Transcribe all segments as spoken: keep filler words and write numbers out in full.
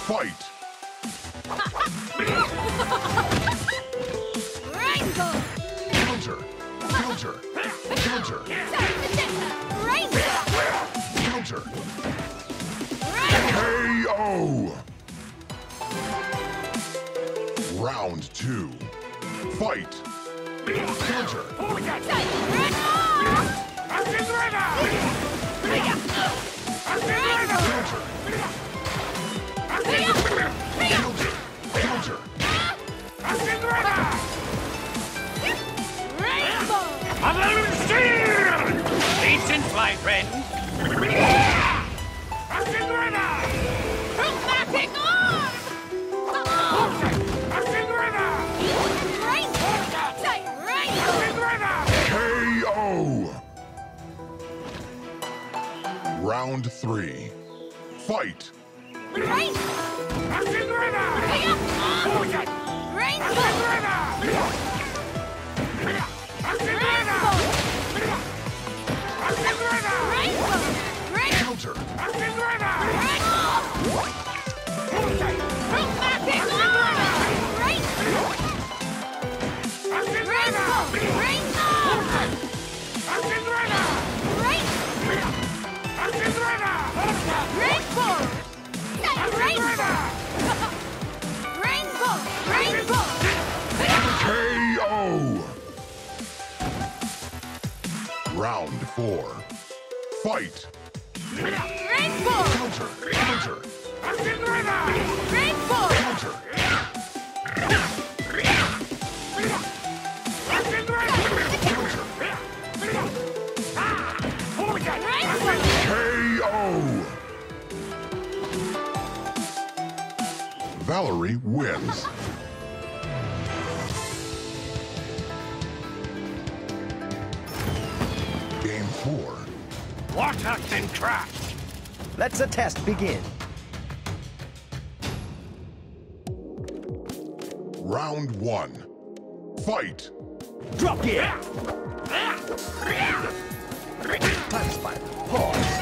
Fight! Rainbow! Counter! Counter! Counter! Rainbow! Counter! Rainbow! K O! Round two. Fight! Counter! Counter! Patience, my friend. Chromatic arm! K O! Round three. Fight! Counter! K O! Round four. Fight! Counter! Counter! Counter! K O! Valerie wins. Game four. What a thin crash! Let the test begin. Round one. Fight! Drop gear. Time spider. Pause.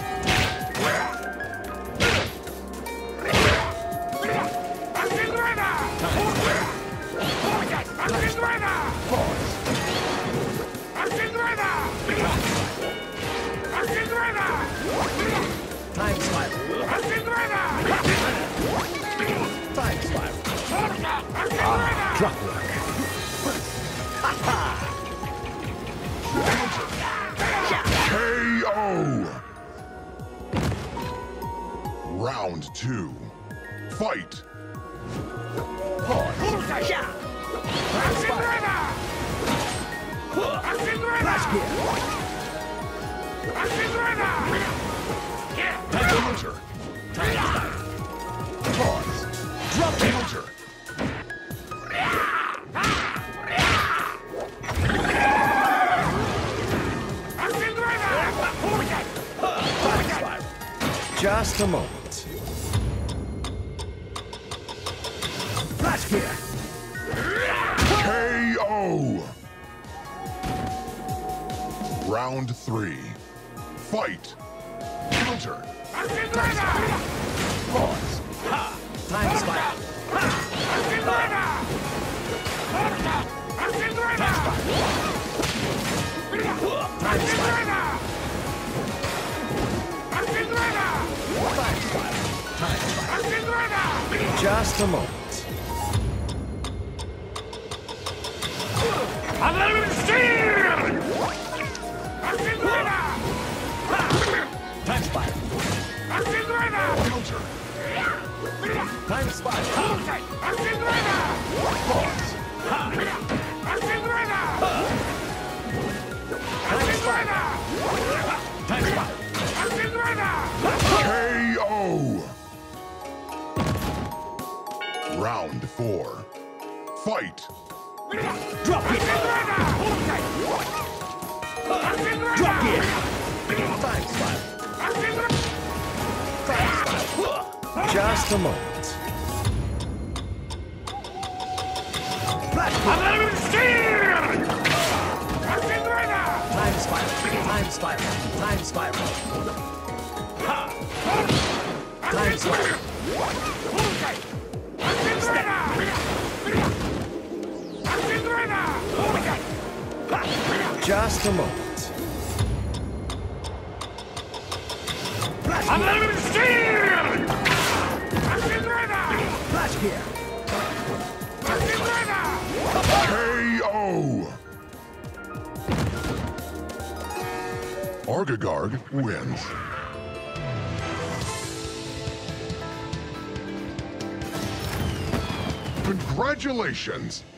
Time spider. Time spider. Ah, drop work. K O! Round two. Fight! Pause. Time spider. Flash gear. Counter! Time spider. Pause. Drop gear. Counter! Time spider. Just a moment. Flash gear. K O! Round three. Fight! Counter! Time spider. Pause. Time spider. Time spider. Time spider. Time spider. Just a moment. Time spider. Counter! Time spider. Pause. Time spider. Time spider. K O! Round four. Fight! Drop it. Drop it. Time spider. Time spider. Just a moment. Flash gear. Time spider. Time spider. Time spider. Time's up. Just a moment. Unlimited steel! Flash here. K O! Argagarg wins. Congratulations!